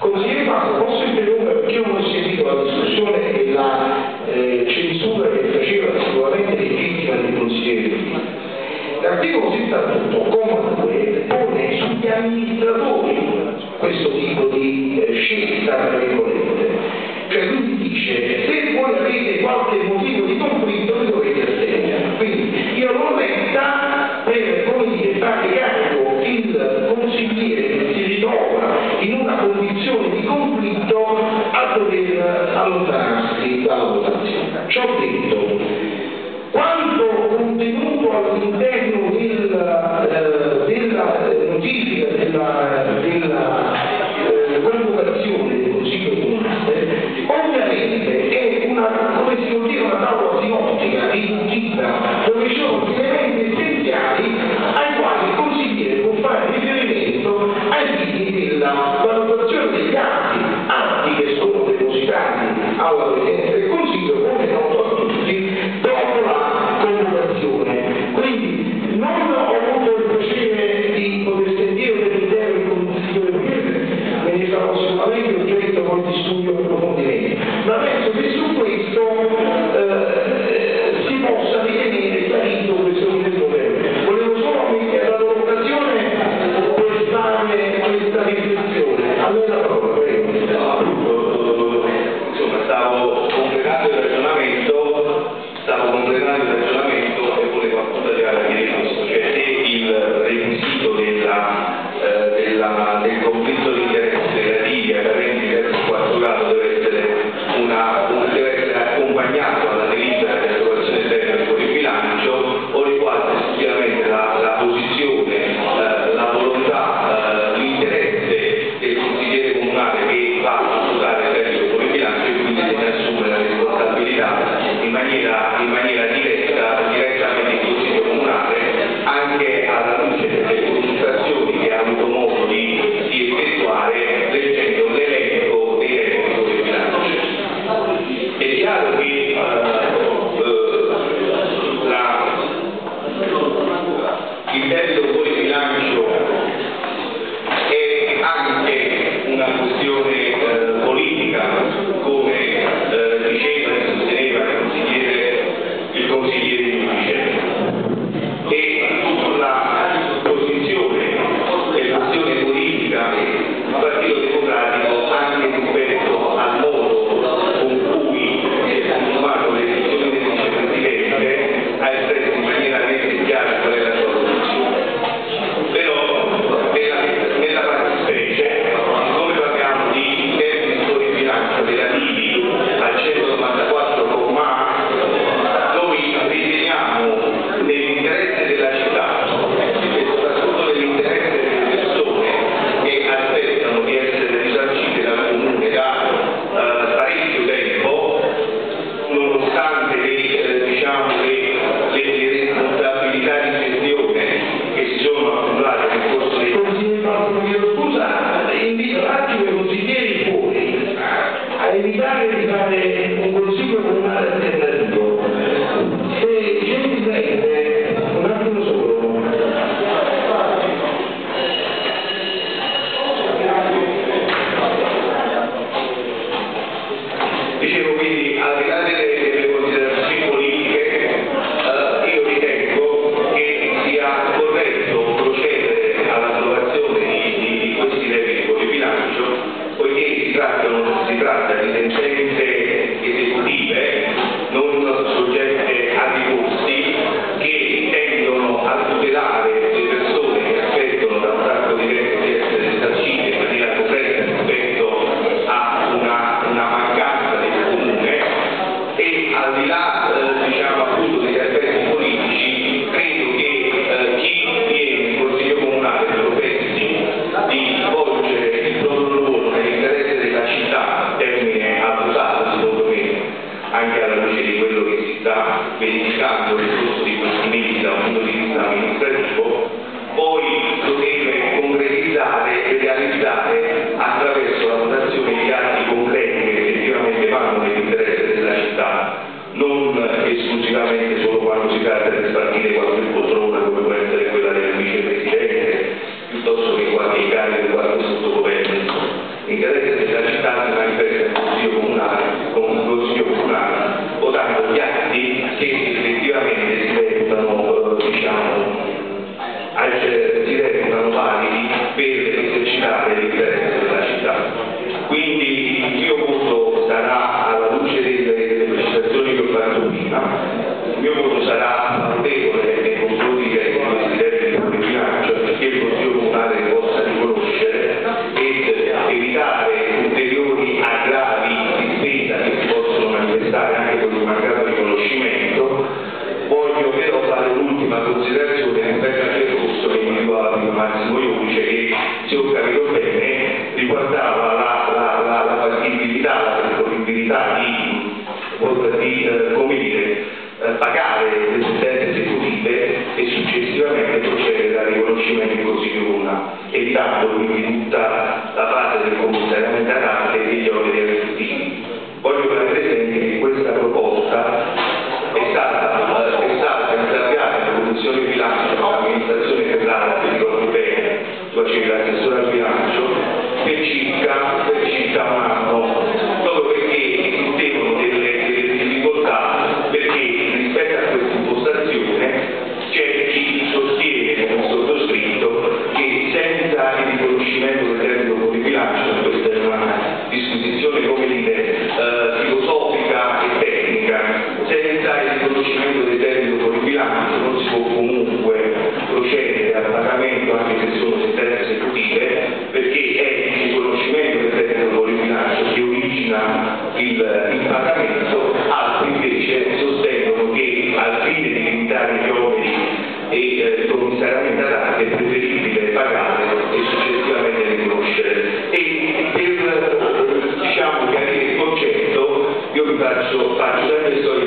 Consigliere Passo, posso interrompere perché io non ho sentito la discussione e la censura che faceva sicuramente legittima del consigliere. L'articolo 78, comma 2, pone sugli amministratori questo tipo di scelta, tra virgolette. Cioè quindi dice, se voi avete qualche motivo di conflitto vi dovete astenere. Quindi io l'ho letta per, come dire, fare carico il consigliere che si ritrova in una condizione di conflitto a dover allontanarsi dalla votazione. Ciò detto, quanto contenuto all'interno della notifica della convocazione del Consiglio Comunale, ovviamente è una, come si vuol dire, una tavola sinottica, riduttiva, dove ci sono gli elementi essenziali ai quali il consigliere può fare riferimento ai fini della valutazione degli atti che sono depositati alla Presidenza del Consiglio, come noto a tutti, dopo la convocazione. Quindi non ho avuto il piacere di poter sentire dell'intero il Consiglio del me ne sarò sicuramente oggetto poi di studio e approfondimento, ma penso che su questo si possa ritenere chiarito questo problema. Volevo solo mettere l'occasione per fare questa riflessione. Allora la parola, prego. Insomma, stavo completando il ragionamento e volevo appunto arrivare a dire questo, cioè se il requisito del conflitto di interesse relativi ai parenti di terzo quarto grado deve essere accompagnato alla delibera di approvazione tecnica di bilancio, o riguarda esclusivamente la posizione, la volontà, l'interesse del consigliere comunale che va a votare il tecnico di bilancio e quindi deve assumere la responsabilità in maniera direttamente il Consiglio Comunale, anche alla luce delle consultazioni che ha avuto modo di effettuare leggendo l'elenco dei tecnici di bilancio. È chiaro che il debito di bilancio è anche una questione politica, come diceva e sosteneva il consigliere Giudice, e sulla posizione e l'azione politica del Partito Democratico anche rispetto al modo con cui si è consumato l'elezione del vicepresidente ha espresso in maniera netta e chiara qual è la sua posizione. Però nella fattispecie, come parliamo di termini di bilancio relativi al 194 comma A, noi riteniamo nell'interesse della città e soprattutto nell'interesse delle persone che aspettano di essere risarcite dal comune da parecchio tempo, nonostante le responsabilità di gestione che si sono accumulate nel corso dei Scusa, invito un attimo i consiglieri fuori a evitare di fare un consiglio comunale alternativo. Se gentilmente, un attimo solo. Dicevo, quindi al di là delle considerazioni politiche, io ritengo che sia corretto procedere all'approvazione di questi debiti di bilancio, poiché si tratta di sentenze esecutive non soggette a ricorsi, che tendono a tutelare le persone che aspettano da un sacco di tempo di essere risarcite in maniera corretta rispetto a una mancanza del comune, e al di là appunto degli aspetti politici, credo che chi viene in Consiglio Comunale professi di svolgere il proprio lavoro nell'interesse della città, termine abusato della città si manifesta il Consiglio Comunale, votando gli atti che effettivamente si reputano validi per esercitare l'interesse della città. Quindi il mio voto sarà, alla luce delle precisazioni che ho fatto prima, il mio voto sarà favorevole nei confronti dei Presidenti del bilancio, perché il Consiglio Comunale possa riconoscere ed evitare ulteriori aggravi di spesa che si possono manifestare anche con il mancato riconoscimento. Voglio però fare un'ultima considerazione rispetto al percorso che individuava prima Massimo Ionice, che, se ho capito bene, riguardava la fattibilità, la disponibilità di pagare le sentenze esecutive e successivamente procedere al riconoscimento in Consiglio Comunale, evitando quindi tutta la fase del commissariamento ad arte e degli oneri aggiuntivi. Voglio fare presente che questa proposta è stata interrogata nella Commissione bilancio dell'amministrazione centrale, se ricordo bene, facevi l'assessore al bilancio, per circa un anno, proprio perché esistevano delle difficoltà, perché rispetto a questa impostazione c'è chi sostiene, come sottoscritto, che senza il riconoscimento del debito di bilancio, questa è una disquisizione filosofica e tecnica, senza il riconoscimento del debito di bilancio non si può comunque procedere al pagamento anche se sono sentenze esecutive, perché è il riconoscimento del debito di bilancio che origina il pagamento. Altri invece sostengono che al fine di limitare gli oneri e il commissariamento ad arte è preferibile pagare e successivamente riconoscere. E per chiarire il concetto, io vi faccio sempre